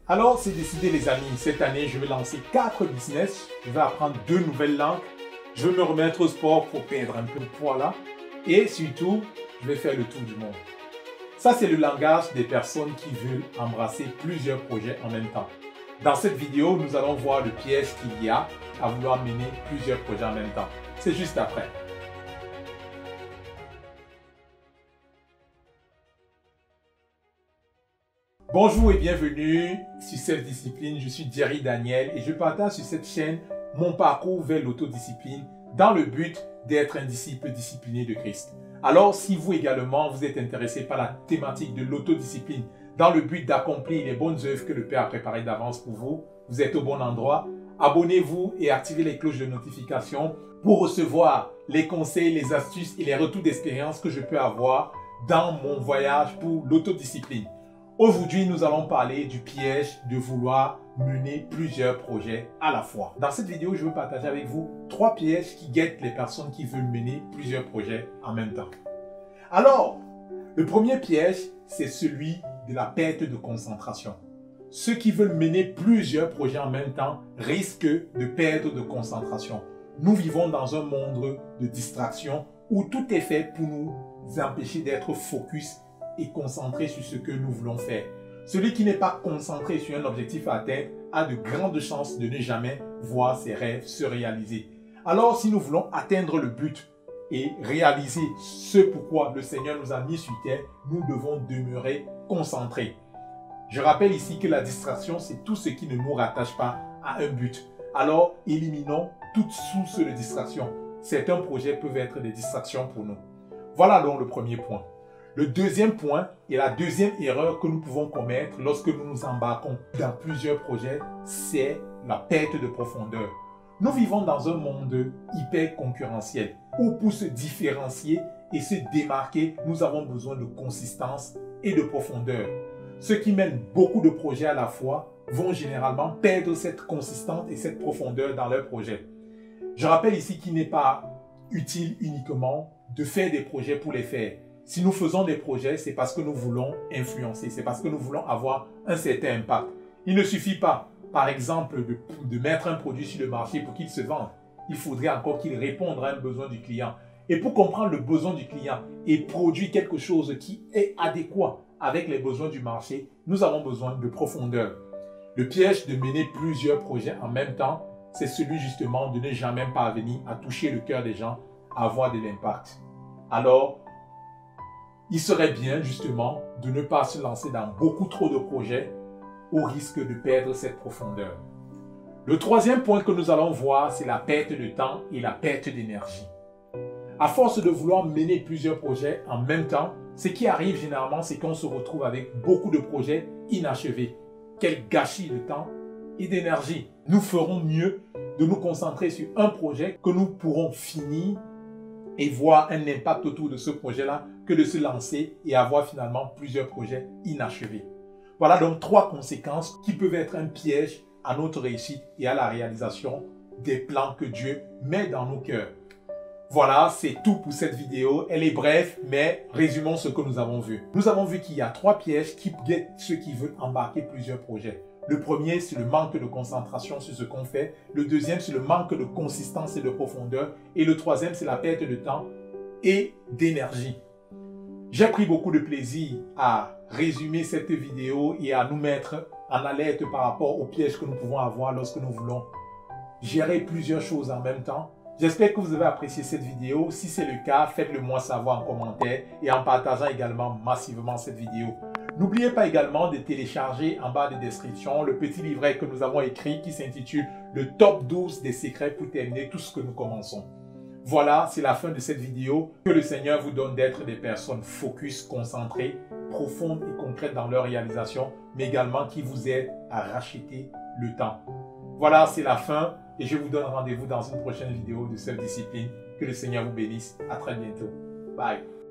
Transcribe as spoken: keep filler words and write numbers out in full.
Alors, c'est décidé les amis, cette année, je vais lancer quatre business, je vais apprendre deux nouvelles langues, je vais me remettre au sport pour perdre un peu de poids là, et surtout, je vais faire le tour du monde. Ça, c'est le langage des personnes qui veulent embrasser plusieurs projets en même temps. Dans cette vidéo, nous allons voir le piège qu'il y a à vouloir mener plusieurs projets en même temps. C'est juste après. Bonjour et bienvenue sur Self-Discipline. Je suis Jerry Daniel et je partage sur cette chaîne mon parcours vers l'autodiscipline dans le but d'être un disciple discipliné de Christ. Alors, si vous également vous êtes intéressé par la thématique de l'autodiscipline dans le but d'accomplir les bonnes œuvres que le Père a préparées d'avance pour vous, vous êtes au bon endroit. Abonnez-vous et activez les cloches de notification pour recevoir les conseils, les astuces et les retours d'expérience que je peux avoir dans mon voyage pour l'autodiscipline. Aujourd'hui, nous allons parler du piège de vouloir mener plusieurs projets à la fois. Dans cette vidéo, je veux partager avec vous trois pièges qui guettent les personnes qui veulent mener plusieurs projets en même temps. Alors, le premier piège, c'est celui de la perte de concentration. Ceux qui veulent mener plusieurs projets en même temps risquent de perdre de concentration. Nous vivons dans un monde de distraction où tout est fait pour nous empêcher d'être focus et concentré sur ce que nous voulons faire. Celui qui n'est pas concentré sur un objectif à atteindre a de grandes chances de ne jamais voir ses rêves se réaliser. Alors, si nous voulons atteindre le but et réaliser ce pourquoi le Seigneur nous a mis sur terre, nous devons demeurer concentrés. Je rappelle ici que la distraction, c'est tout ce qui ne nous rattache pas à un but. Alors, éliminons toute source de distraction. Certains projets peuvent être des distractions pour nous. Voilà donc le premier point. Le deuxième point et la deuxième erreur que nous pouvons commettre lorsque nous nous embarquons dans plusieurs projets, c'est la perte de profondeur. Nous vivons dans un monde hyper concurrentiel où pour se différencier et se démarquer, nous avons besoin de consistance et de profondeur. Ceux qui mènent beaucoup de projets à la fois vont généralement perdre cette consistance et cette profondeur dans leurs projets. Je rappelle ici qu'il n'est pas utile uniquement de faire des projets pour les faire. Si nous faisons des projets, c'est parce que nous voulons influencer, c'est parce que nous voulons avoir un certain impact. Il ne suffit pas, par exemple, de, de mettre un produit sur le marché pour qu'il se vende. Il faudrait encore qu'il réponde à un besoin du client. Et pour comprendre le besoin du client et produire quelque chose qui est adéquat avec les besoins du marché, nous avons besoin de profondeur. Le piège de mener plusieurs projets en même temps, c'est celui justement de ne jamais parvenir à toucher le cœur des gens, à avoir de l'impact. Alors, il serait bien justement de ne pas se lancer dans beaucoup trop de projets au risque de perdre cette profondeur. Le troisième point que nous allons voir, c'est la perte de temps et la perte d'énergie. À force de vouloir mener plusieurs projets en même temps, ce qui arrive généralement, c'est qu'on se retrouve avec beaucoup de projets inachevés. Quel gâchis de temps et d'énergie. Nous ferons mieux de nous concentrer sur un projet que nous pourrons finir et voir un impact autour de ce projet-là que de se lancer et avoir finalement plusieurs projets inachevés. Voilà donc trois conséquences qui peuvent être un piège à notre réussite et à la réalisation des plans que Dieu met dans nos cœurs. Voilà, c'est tout pour cette vidéo. Elle est brève, mais résumons ce que nous avons vu. Nous avons vu qu'il y a trois pièges qui guettent ceux qui veulent embarquer plusieurs projets. Le premier, c'est le manque de concentration sur ce qu'on fait. Le deuxième, c'est le manque de consistance et de profondeur. Et le troisième, c'est la perte de temps et d'énergie. J'ai pris beaucoup de plaisir à résumer cette vidéo et à nous mettre en alerte par rapport aux pièges que nous pouvons avoir lorsque nous voulons gérer plusieurs choses en même temps. J'espère que vous avez apprécié cette vidéo. Si c'est le cas, faites-le moi savoir en commentaire et en partageant également massivement cette vidéo. N'oubliez pas également de télécharger en bas de description le petit livret que nous avons écrit qui s'intitule « Le top douze des secrets pour terminer tout ce que nous commençons ». Voilà, c'est la fin de cette vidéo. Que le Seigneur vous donne d'être des personnes focus, concentrées, profondes et concrètes dans leur réalisation, mais également qui vous aident à racheter le temps. Voilà, c'est la fin et je vous donne rendez-vous dans une prochaine vidéo de Self-Discipline. Que le Seigneur vous bénisse. À très bientôt. Bye.